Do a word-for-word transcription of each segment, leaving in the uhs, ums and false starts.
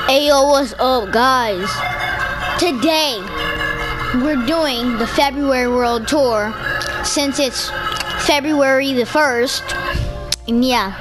Hey yo, what's up guys? Today we're doing the February World Tour since it's February the first. And yeah.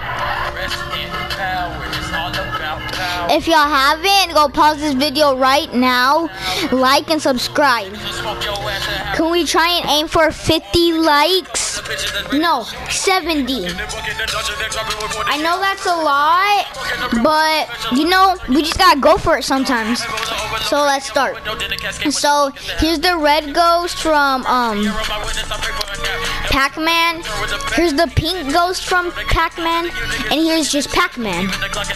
If y'all haven't, go pause this video right now, like and subscribe. Can we try and aim for fifty likes? No, seventy. I know that's a lot, but you know, we just gotta go for it sometimes. So let's start. So here's the red ghost from um Pac-Man. Here's the pink ghost from Pac-Man, and here's just Pac-Man.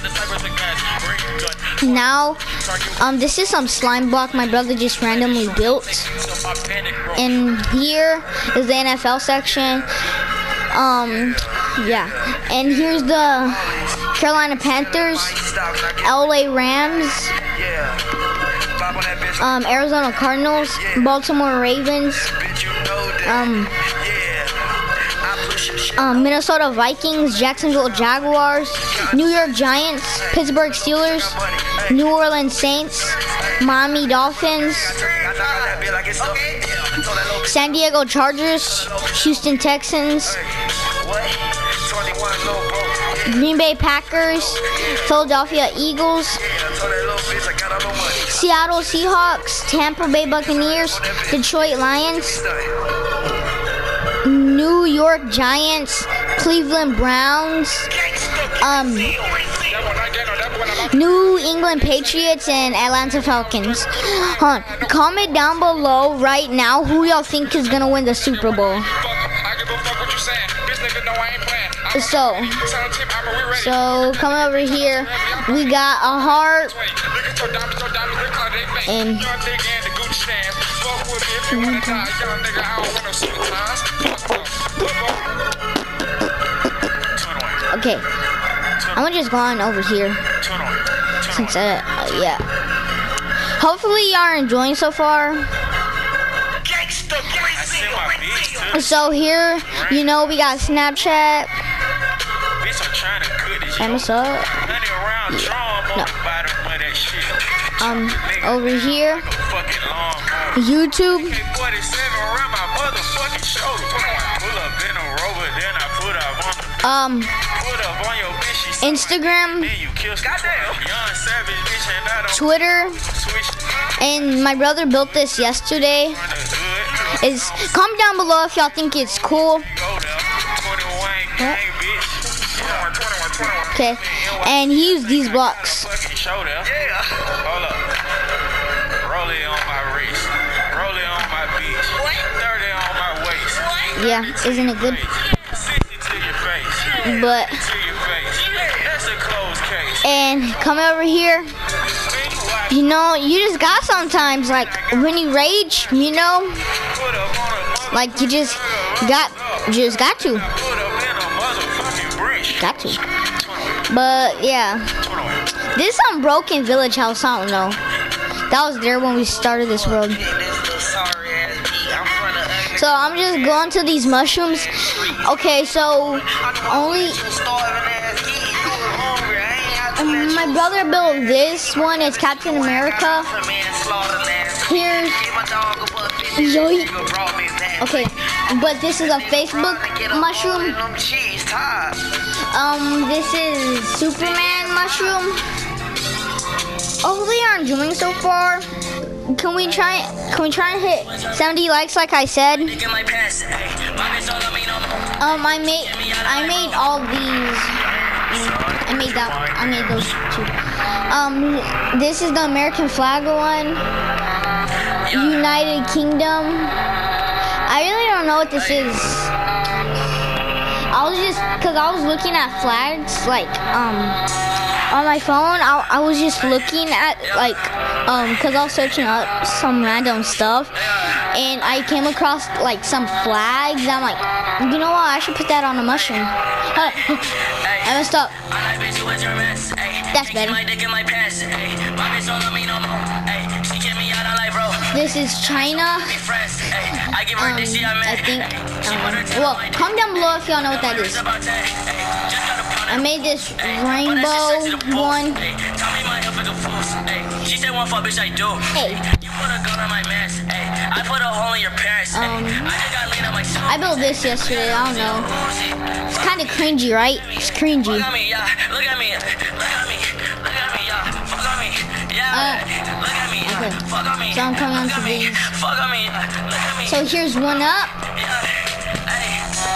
Now, um, this is some slime block my brother just randomly built. And here is the N F L section. Um, yeah. And here's the Carolina Panthers, L A Rams, um, Arizona Cardinals, Baltimore Ravens, um, um, Minnesota Vikings, Jacksonville Jaguars, New York Giants, Pittsburgh Steelers, New Orleans Saints, Miami Dolphins, San Diego Chargers, Houston Texans, Green Bay Packers, Philadelphia Eagles, Seattle Seahawks, Tampa Bay Buccaneers, Detroit Lions, New York Giants, Cleveland Browns, um, New England Patriots, and Atlanta Falcons. Hold on. Comment down below right now who y'all think is gonna win the Super Bowl. So, so come over here. We got a heart and okay. I'm gonna just go on over here. Since uh, uh, yeah. Hopefully y'all are enjoying so far. So here, you know, we got Snapchat. And what's up? No. Um, over here, YouTube. Um, Instagram, Twitter, and my brother built this yesterday. Is comment down below if y'all think it's cool. Okay, and he used these blocks. Yeah, isn't it good? But and come over here. You know, you just got sometimes like when you rage, you know, like you just got, you just got to, got to. But yeah, this is some broken village house. I don't know. That was there when we started this world. So I'm just going to these mushrooms. Okay, so only. Um, my brother built this one. It's Captain America. Here's Yoy. Okay, but this is a Facebook mushroom. Um, this is Superman mushroom. Hopefully you're enjoying so far. Can we try? Can we try and hit seventy likes like I said? Um, I made I made all these. I made that. I made those two. Um, this is the American flag one. United Kingdom. I really don't know what this is. I was just, cause I was looking at flags, like um, on my phone. I, I was just looking at like um, cause I was searching up some random stuff, and I came across like some flags. I'm like, you know what? I should put that on a mushroom. I messed up. That's better. This is China. Um, I think. Um, well, comment down below if y'all know what that is. I made this rainbow one. She said one fuck bitch I do. Hey. You put a gun on my mess. Hey. I put a hole in your parents. Um, I just got lean on my soul. I built this yesterday. I don't know. It's kind of cringy, right? It's cringy. Look at me, yeah. Look at me. Look at me. Look at me, yeah. Fuck on me. Yeah. Uh, Look at me. okay. Fuck on me. So I'm coming on to these. Fuck on me. Look at me. So here's one up. Yeah. Hey.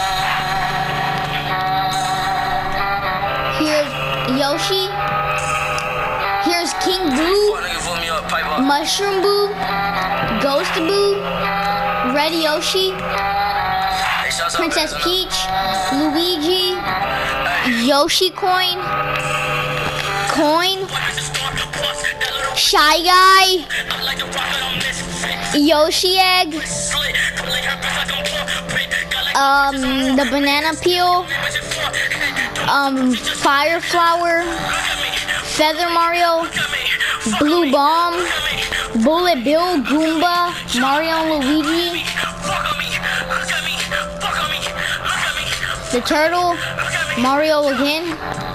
Here's Yoshi. Here's King Boo, Mushroom Boo, Ghost Boo, Red Yoshi, Princess Peach, Luigi, Yoshi Coin, Coin, Shy Guy, Yoshi Egg, um, the Banana Peel, um, Fire Flower, Feather Mario, Blue Bomb, Bullet Bill, Goomba, Mario and Luigi, the Turtle, Mario again.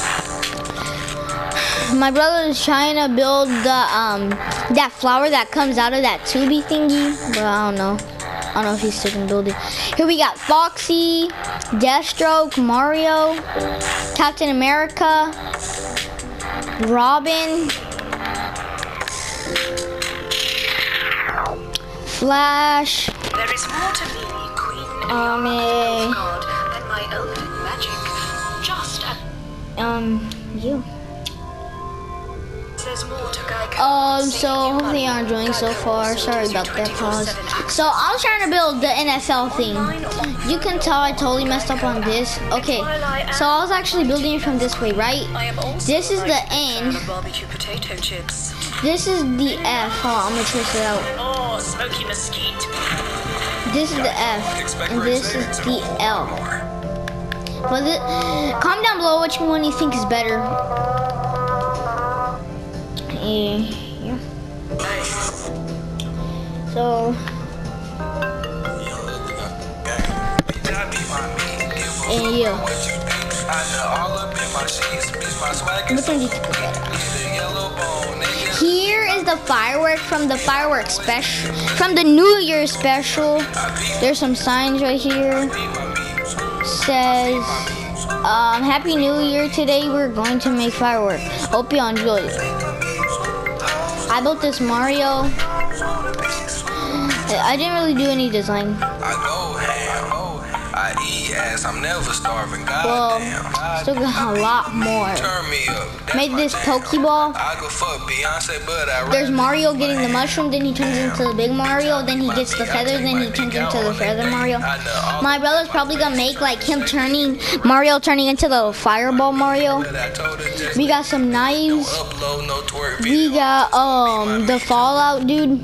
My brother is trying to build the um that flower that comes out of that tubey thingy, but I don't know. I don't know if he's still gonna build it. Here we got Foxy, Deathstroke, Mario, Captain America, Robin, Flash, there is more to me, Queen um, eh, God, than my elven magic. Just a um, you. there's more to Geico. Um, so hopefully you're enjoying so far. Sorry about that pause. So I was trying to build the N F L thing. You can tell I totally messed up on this. Okay, so I was actually building it from this way, right? This is the N. Barbecue potato chips. This is the F. Hold on, I'm gonna twist it out. Oh, smoky mesquite. This is the F, and this is the L. But the, comment down below which one you think is better. Yeah. So, and yeah. Which one do you think is better? Here is the fireworks from the fireworks special, from the New Year special. There's some signs right here. Says, um, Happy New Year. Today we're going to make fireworks. Hope you enjoy it. I built this Mario. I didn't really do any design. I eat ass, I'm never starving. God Well, damn. still got a lot more. Turn me up. Made this Pokeball. I go fuck Beyonce, but I There's Mario getting the mushroom, then he turns into the big Mario, then he gets the feathers, then he turns into the feather Mario. My brother's probably gonna make like him turning, Mario turning into the fireball Mario. We got some knives. We got um the Fallout dude.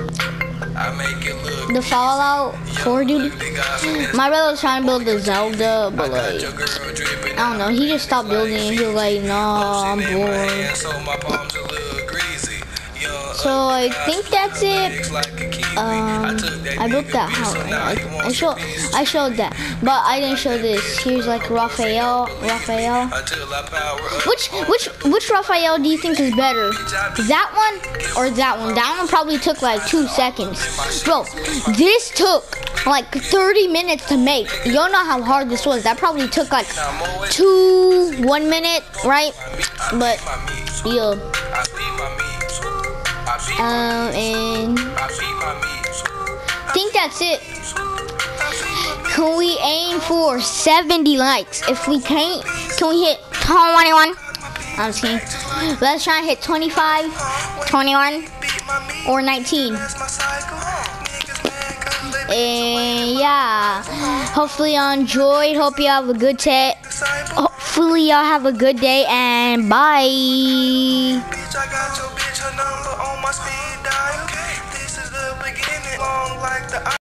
The Fallout four dude. My brother was trying to build the Zelda, but like, I don't know, he just stopped building it. He was like, nah, I'm bored. So I think that's it. Um, I built that house. I, I showed, I showed that, but I didn't show this. Here's like Raphael, Raphael. Which, which, which Raphael do you think is better? That one or that one? That one probably took like two seconds. Bro, this took like thirty minutes to make. You don't know how hard this was. That probably took like two, one minute, right? But yeah. Um, and I think that's it. Can we aim for seventy likes? If we can't, can we hit twenty-one? I'm just kidding. Let's try and hit twenty-five, twenty-one, or nineteen. And yeah, hopefully y'all enjoyed. Hope you have a good day. Hopefully y'all have a good day, and bye.